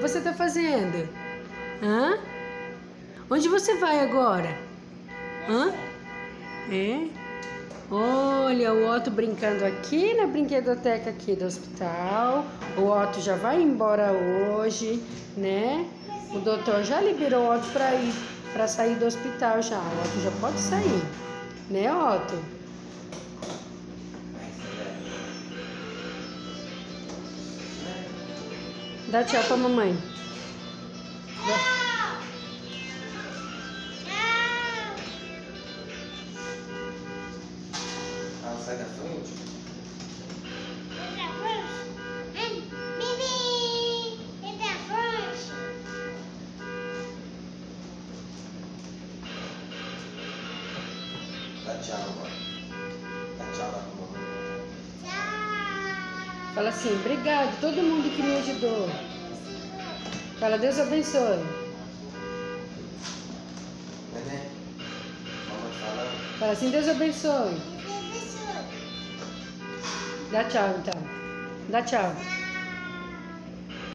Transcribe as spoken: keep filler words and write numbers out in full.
você tá fazendo? Hã? Onde você vai agora? Hã? É? Olha, o Otto brincando aqui na brinquedoteca aqui do hospital. O Otto já vai embora hoje, né? O doutor já liberou o Otto para ir, para sair do hospital já. O Otto já pode sair, né, Otto? Dá tchau pra mamãe. Dá. Sai da frente. Sai da frente. Bibi, sai da frente. Dá tchau, mano. Dá tchau lá pra mamãe. Tchau. Fala assim, obrigado todo mundo que me ajudou. Fala, Deus abençoe. Neném. Mamãe fala. Fala assim, Deus abençoe. Dá tchau então. Dá tchau.